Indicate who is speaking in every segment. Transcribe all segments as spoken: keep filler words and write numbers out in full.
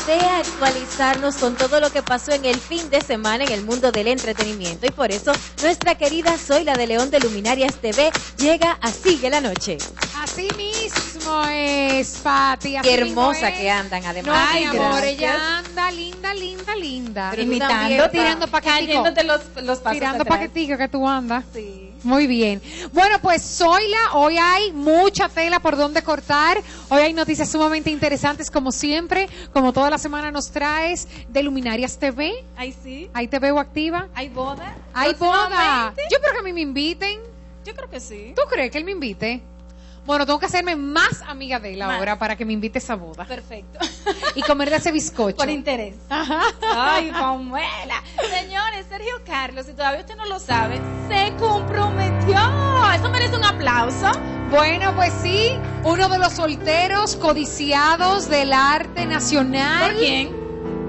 Speaker 1: desea actualizarnos con todo lo que pasó en el fin de semana en el mundo del entretenimiento. Y por eso, nuestra querida Zoila de León de Luminarias T V llega a Sigue la Noche.
Speaker 2: Así mismo es, Pati.
Speaker 1: Qué hermosa que andan, además.
Speaker 2: No,
Speaker 1: Ay,
Speaker 2: mi amor,
Speaker 1: gracias.
Speaker 2: ella anda linda, linda, linda.
Speaker 1: Pero
Speaker 2: imitando, tirando paquetico.
Speaker 1: Cayéndote los, los pasos
Speaker 2: Tirando
Speaker 1: atrás.
Speaker 2: paquetico que tú andas.
Speaker 1: Sí.
Speaker 2: Muy bien. Bueno, pues Zoila, hoy hay mucha tela por donde cortar. Hoy hay noticias sumamente interesantes, como siempre, como toda la semana nos traes de Luminarias T V.
Speaker 3: Ay, sí.
Speaker 2: Ahí te veo activa.
Speaker 3: Hay boda.
Speaker 2: Hay boda.
Speaker 3: Próximamente.
Speaker 2: Yo creo que a mí me inviten.
Speaker 3: Yo creo que sí.
Speaker 2: ¿Tú crees que él me invite? Bueno, tengo que hacerme más amiga de él
Speaker 3: Más.
Speaker 2: ahora para que me invite a esa boda.
Speaker 3: Perfecto.
Speaker 2: Y comerle ese bizcocho.
Speaker 3: Por interés.
Speaker 2: Ajá.
Speaker 3: Ay, Pamuela. Señores, Sergio Carlos, si todavía usted no lo sabe, se comprometió. Eso merece un aplauso.
Speaker 2: Bueno, pues sí, uno de los solteros codiciados del arte nacional.
Speaker 3: ¿Por quién?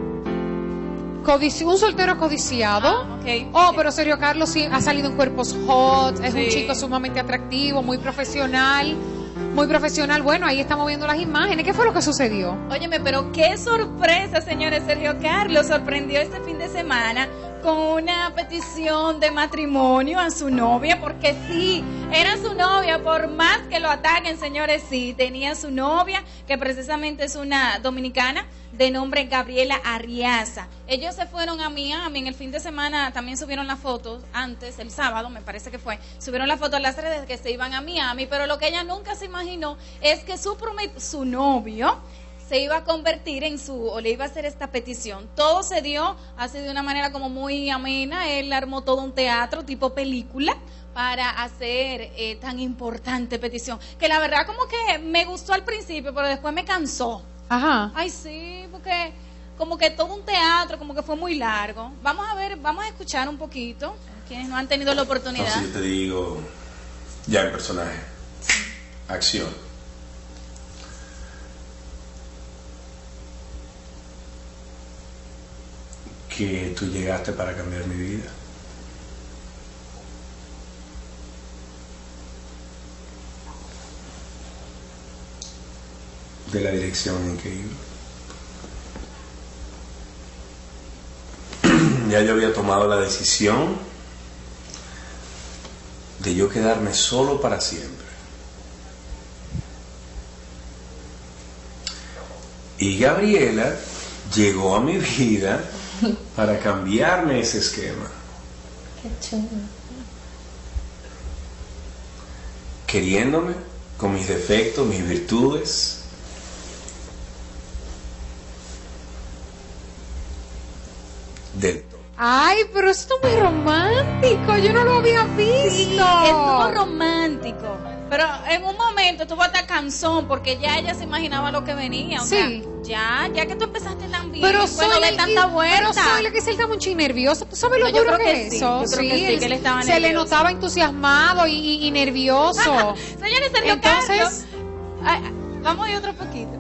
Speaker 2: Codici- un soltero codiciado.
Speaker 3: Ah, ok.
Speaker 2: Oh, pero Sergio Carlos sí ha salido en cuerpos hot, es
Speaker 3: Sí.
Speaker 2: un chico sumamente atractivo, muy profesional, muy profesional. Bueno, ahí estamos viendo las imágenes. ¿Qué fue lo que sucedió?
Speaker 3: Óyeme, pero qué sorpresa, señores. Sergio Carlos sorprendió este fin de semana con una petición de matrimonio a su novia, porque sí, era su novia, por más que lo ataquen, señores, sí, tenía su novia, que precisamente es una dominicana, de nombre Gabriela Arriaza. Ellos se fueron a Miami en el fin de semana, también subieron las fotos, antes, el sábado, me parece que fue, subieron las fotos a las redes que se iban a Miami, pero lo que ella nunca se imaginó es que su, promet- su novio se iba a convertir en su, o le iba a hacer esta petición. Todo se dio así de una manera como muy amena. Él armó todo un teatro tipo película para hacer eh, tan importante petición. Que la verdad como que me gustó al principio, pero después me cansó.
Speaker 2: Ajá.
Speaker 3: Ay, sí, porque como que todo un teatro, como que fue muy largo. Vamos a ver, vamos a escuchar un poquito, quienes no han tenido la oportunidad.
Speaker 4: Entonces yo te digo, ya el personaje, acción. Que tú llegaste para cambiar mi vida. De la dirección en que iba. Ya yo había tomado la decisión de yo quedarme solo para siempre. Y Gabriela llegó a mi vida para cambiarme ese esquema.
Speaker 1: Qué chulo.
Speaker 4: Queriéndome con mis defectos, mis virtudes. Del todo.
Speaker 2: Ay, pero esto es muy romántico, yo no lo había visto.
Speaker 3: Sí, estuvo romántico. Pero en un momento tuvo hasta canzón, porque ya ella se imaginaba lo que venía. O
Speaker 2: Sí.
Speaker 3: sea, ya, ya que tú empezaste tan bien,
Speaker 2: Pero
Speaker 3: bueno,
Speaker 2: Zoila,
Speaker 3: de tanta
Speaker 2: y-
Speaker 3: vuelta.
Speaker 2: pero Zoila, que se él estaba un chin nervioso. ¿Tú sabes lo
Speaker 3: No, yo
Speaker 2: duro
Speaker 3: creo
Speaker 2: que
Speaker 3: que
Speaker 2: es
Speaker 3: sí,
Speaker 2: eso?
Speaker 3: yo creo que sí, que él estaba
Speaker 2: se le
Speaker 3: nervioso.
Speaker 2: notaba entusiasmado y, y- y nervioso.
Speaker 3: Señores, Sergio
Speaker 2: Entonces-
Speaker 3: Carlos. Ay, ay, vamos a ir otro poquito.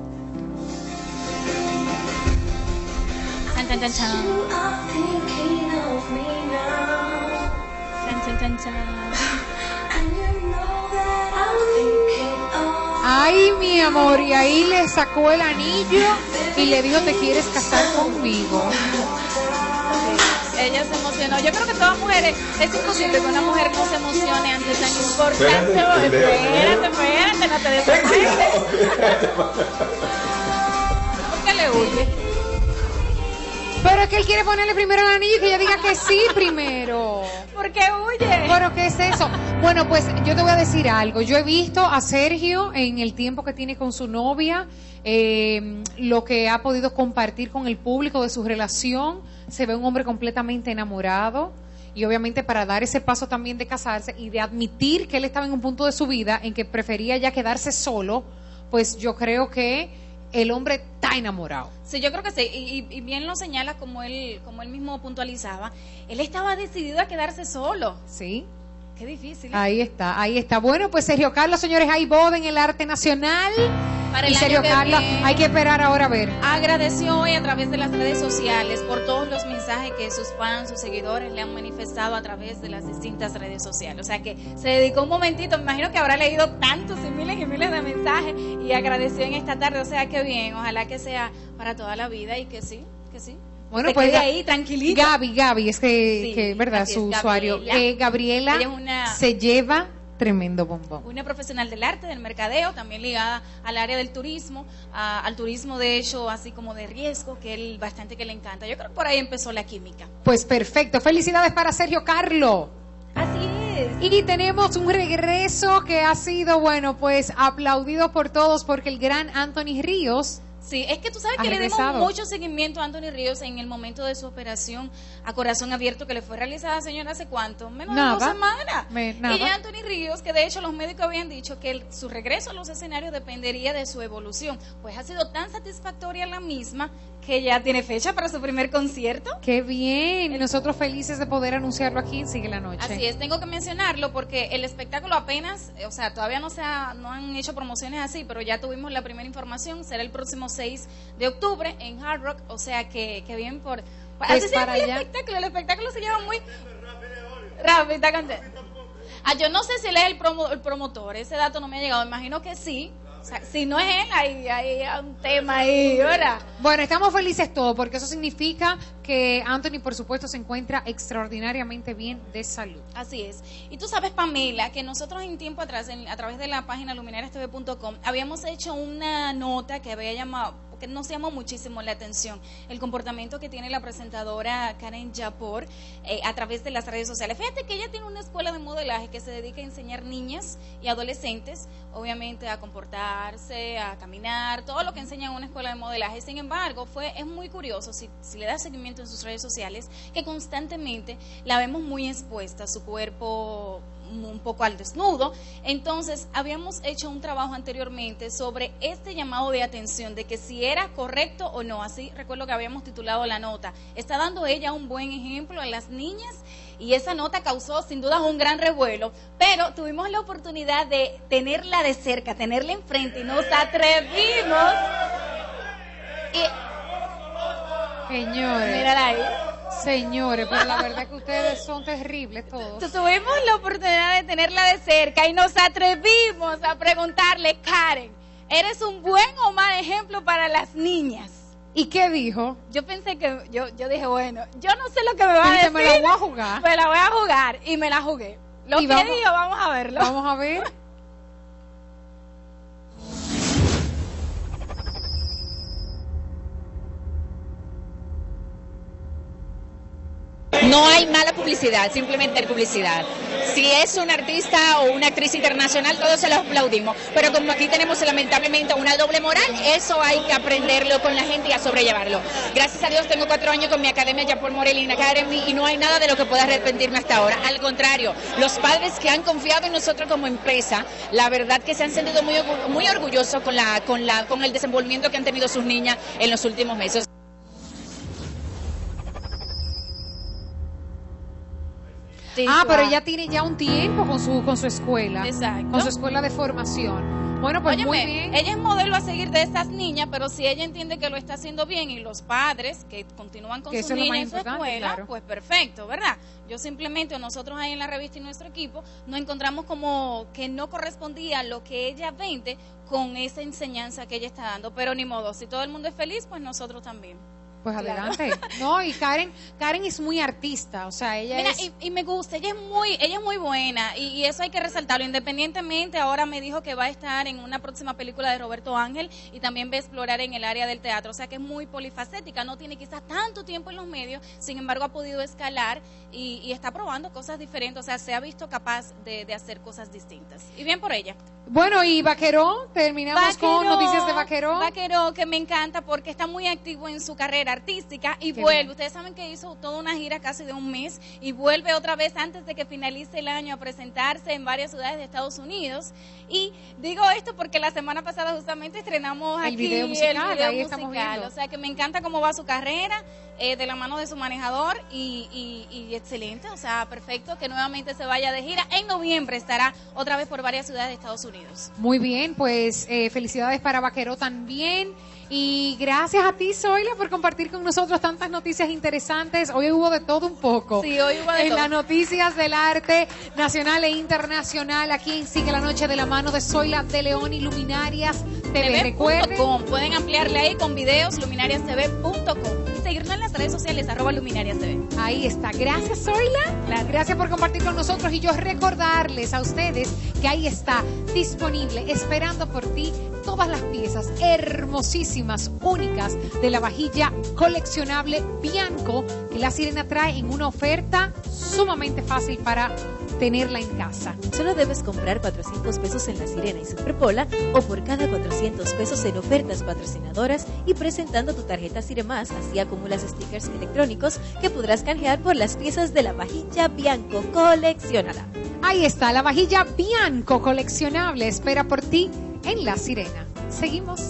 Speaker 3: Chan, chan, chan, chan. Chan, chan, chan, chan.
Speaker 2: Ay, mi amor, y ahí le sacó el anillo y le dijo, ¿te quieres casar conmigo?
Speaker 3: Ella se emocionó. Yo creo que todas mujeres, es imposible que una mujer no se emocione ante tan importante.
Speaker 4: Espérate,
Speaker 3: Espérate, espérate, no te desesperes. ¿Por qué le huye?
Speaker 2: Pero es que él quiere ponerle primero el anillo y que ella diga que sí primero.
Speaker 3: ¿Por qué huye?
Speaker 2: Bueno, ¿qué es eso? Bueno, pues yo te voy a decir algo. Yo he visto a Sergio en el tiempo que tiene con su novia, eh, lo que ha podido compartir con el público de su relación. Se ve un hombre completamente enamorado. Y obviamente para dar ese paso también de casarse y de admitir que él estaba en un punto de su vida en que prefería ya quedarse solo, pues yo creo que el hombre está enamorado.
Speaker 3: Sí, yo creo que sí, y, y bien lo señala como él, como él mismo puntualizaba. Él estaba decidido a quedarse solo.
Speaker 2: ¿Sí?
Speaker 3: Qué difícil.
Speaker 2: Ahí está, ahí está. Bueno, pues Sergio Carlos, señores, hay boda en el arte nacional.
Speaker 3: para el
Speaker 2: Y Sergio
Speaker 3: año que
Speaker 2: Carlos,
Speaker 3: viene.
Speaker 2: hay que esperar ahora a ver.
Speaker 3: Agradeció hoy a través de las redes sociales por todos los mensajes que sus fans, sus seguidores le han manifestado a través de las distintas redes sociales. O sea que se dedicó un momentito, me imagino que habrá leído tantos y miles y miles de mensajes y agradeció en esta tarde. O sea que bien, ojalá que sea para toda la vida y que sí, que sí.
Speaker 2: Bueno,
Speaker 3: se
Speaker 2: pues
Speaker 3: quede
Speaker 2: Ga-
Speaker 3: ahí tranquilita.
Speaker 2: Gaby, Gaby, es que,
Speaker 3: Sí,
Speaker 2: que verdad,
Speaker 3: así
Speaker 2: su
Speaker 3: es,
Speaker 2: usuario.
Speaker 3: Gabriela.
Speaker 2: Eh, Gabriela
Speaker 3: Ella es una-
Speaker 2: se lleva tremendo bombón.
Speaker 3: Una profesional del arte, del mercadeo, también ligada al área del turismo, a- al turismo de hecho, así como de riesgo, que él bastante que le encanta. Yo creo que por ahí empezó la química.
Speaker 2: Pues perfecto, felicidades para Sergio Carlos.
Speaker 3: Así es.
Speaker 2: Y tenemos un regreso que ha sido, bueno, pues aplaudido por todos porque el gran Anthony Ríos.
Speaker 3: Sí, es que tú sabes
Speaker 2: Ha
Speaker 3: que le dimos
Speaker 2: regresado.
Speaker 3: mucho seguimiento a Anthony Ríos en el momento de su operación a corazón abierto que le fue realizada, señora, ¿hace cuánto? Menos de
Speaker 2: Nada.
Speaker 3: dos semanas.
Speaker 2: Me- nada.
Speaker 3: Y ya Anthony Ríos, que de hecho los médicos habían dicho que el- su regreso a los escenarios dependería de su evolución. Pues ha sido tan satisfactoria la misma que ya tiene fecha para su primer concierto.
Speaker 2: Qué bien, nosotros felices de poder anunciarlo aquí en Sigue la Noche.
Speaker 3: Así es, tengo que mencionarlo porque el espectáculo apenas, eh, o sea, todavía no se ha, no han hecho promociones así, pero ya tuvimos la primera información, será el próximo seis de octubre en Hard Rock, o sea que, que bien por...
Speaker 2: Pues
Speaker 3: así se
Speaker 2: para
Speaker 3: llama el
Speaker 2: allá.
Speaker 3: espectáculo, el espectáculo se llama muy... Rafi, está contento. Ah, yo no sé si él es el, promo, el promotor, ese dato no me ha llegado, imagino que sí. O sea, si no es él, hay, hay un tema ahí, ¿verdad?
Speaker 2: Bueno, estamos felices todos porque eso significa que Anthony, por supuesto, se encuentra extraordinariamente bien de salud.
Speaker 3: Así es. Y tú sabes, Pamela, que nosotros en tiempo atrás, en- a través de la página luminarias t v punto com, habíamos hecho una nota que había llamado, que nos llamó muchísimo la atención, el comportamiento que tiene la presentadora Karen Yapor eh, a través de las redes sociales. Fíjate que ella tiene una escuela de modelaje que se dedica a enseñar niñas y adolescentes, obviamente, a comportarse, a caminar, todo lo que enseña en una escuela de modelaje. Sin embargo, fue es muy curioso, si, si le das seguimiento en sus redes sociales, que constantemente la vemos muy expuesta, su cuerpo un poco al desnudo. Entonces habíamos hecho un trabajo anteriormente sobre este llamado de atención, de que si era correcto o no. Así recuerdo que habíamos titulado la nota, ¿está dando ella un buen ejemplo a las niñas? Y esa nota causó sin duda un gran revuelo, pero tuvimos la oportunidad de tenerla de cerca, tenerla enfrente y nos atrevimos y
Speaker 2: Señores,
Speaker 3: mírala ahí.
Speaker 2: señores, pero la verdad que ustedes son terribles todos.
Speaker 3: Tu- Tuvimos la oportunidad de tenerla de cerca y nos atrevimos a preguntarle, Karen, ¿eres un buen o mal ejemplo para las niñas?
Speaker 2: ¿Y qué dijo?
Speaker 3: Yo pensé que, yo, yo dije, bueno, yo no sé lo que me va a
Speaker 2: Dijiste,
Speaker 3: decir.
Speaker 2: me la voy a jugar.
Speaker 3: Me la voy a jugar y me la jugué. Lo
Speaker 2: Y
Speaker 3: que
Speaker 2: vamos-
Speaker 3: digo, vamos a verlo.
Speaker 2: Vamos a ver.
Speaker 5: No hay mala publicidad, simplemente hay publicidad. Si es un artista o una actriz internacional, todos se lo aplaudimos. Pero como aquí tenemos lamentablemente una doble moral, eso hay que aprenderlo con la gente y a sobrellevarlo. Gracias a Dios tengo cuatro años con mi academia Yapor Morelin Academy y no hay nada de lo que pueda arrepentirme hasta ahora. Al contrario, los padres que han confiado en nosotros como empresa, la verdad que se han sentido muy, orgu- muy orgullosos con, la, con, la, con el desenvolvimiento que han tenido sus niñas en los últimos meses.
Speaker 3: Sí,
Speaker 2: Ah,
Speaker 3: claro.
Speaker 2: pero ella tiene ya un tiempo con su con su escuela.
Speaker 3: Exacto.
Speaker 2: Con su escuela de formación. Bueno, pues
Speaker 3: Óyeme,
Speaker 2: muy bien.
Speaker 3: ella es modelo a seguir de estas niñas, pero si ella entiende que lo está haciendo bien y los padres que continúan con
Speaker 2: Que
Speaker 3: sus
Speaker 2: eso es lo más
Speaker 3: niñas en su
Speaker 2: importante,
Speaker 3: escuela,
Speaker 2: claro.
Speaker 3: pues perfecto, ¿verdad? Yo simplemente, o nosotros ahí en la revista y nuestro equipo, nos encontramos como que no correspondía lo que ella vende con esa enseñanza que ella está dando, pero ni modo, si todo el mundo es feliz, pues nosotros también.
Speaker 2: Pues
Speaker 3: Claro.
Speaker 2: adelante. No, y Karen, Karen es muy artista, o sea, ella
Speaker 3: Mira,
Speaker 2: es
Speaker 3: y, y me gusta, ella es muy, ella es muy buena y, y eso hay que resaltarlo. Independientemente, ahora me dijo que va a estar en una próxima película de Roberto Ángel y también va a explorar en el área del teatro, o sea que es muy polifacética, no tiene quizás tanto tiempo en los medios, sin embargo ha podido escalar y, y está probando cosas diferentes, o sea, se ha visto capaz de, de hacer cosas distintas. Y bien por ella.
Speaker 2: Bueno, y Vaqueró, terminamos con
Speaker 3: Vaqueró,
Speaker 2: noticias de Vaqueró.
Speaker 3: Vaqueró, que me encanta porque está muy activo en su carrera artística y
Speaker 2: Qué
Speaker 3: vuelve.
Speaker 2: bien.
Speaker 3: Ustedes saben que hizo toda una gira casi de un mes y vuelve otra vez antes de que finalice el año a presentarse en varias ciudades de Estados Unidos. Y digo esto porque la semana pasada justamente estrenamos
Speaker 2: El
Speaker 3: aquí
Speaker 2: video musical,
Speaker 3: el video
Speaker 2: ahí estamos
Speaker 3: musical.
Speaker 2: viendo.
Speaker 3: O sea que me encanta cómo va su carrera. eh, de la mano de su manejador y, y, y excelente, o sea, perfecto, que nuevamente se vaya de gira. En noviembre estará otra vez por varias ciudades de Estados Unidos.
Speaker 2: Muy bien, pues eh, felicidades para Vaqueró también. Y gracias a ti, Zoila, por compartir con nosotros tantas noticias interesantes. Hoy hubo de todo un poco.
Speaker 3: Sí, hoy hubo de
Speaker 2: en
Speaker 3: todo.
Speaker 2: las noticias del arte nacional e internacional, aquí en Sigue la Noche de la mano de Zoila de León y Luminarias T V. Recuerden,
Speaker 3: pueden ampliarle ahí con videos, luminarias t v punto com, y seguirnos en las redes sociales, arroba luminarias t v.
Speaker 2: ahí está. Gracias, Zoila.
Speaker 3: Claro.
Speaker 2: Gracias por compartir con nosotros. Y yo recordarles a ustedes que ahí está disponible, esperando por ti, todas las piezas hermosísimas, únicas de la vajilla coleccionable Bianco que La Sirena trae en una oferta sumamente fácil para tenerla en casa.
Speaker 1: Solo debes comprar cuatrocientos pesos en La Sirena y Superpola o por cada cuatrocientos pesos en ofertas patrocinadoras y presentando tu tarjeta Siremás, así acumulas stickers electrónicos que podrás canjear por las piezas de la vajilla Bianco. Colecciónala.
Speaker 2: Ahí está, la vajilla Bianco coleccionable espera por ti en La Sirena. Seguimos.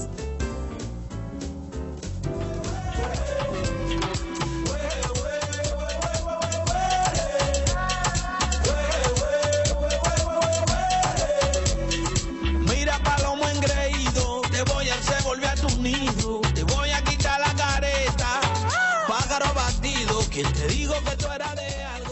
Speaker 6: Mira, palomo engreído, te voy a hacer volver a tu nido, te voy a quitar la careta, pájaro batido, que te digo que tú eras de algo.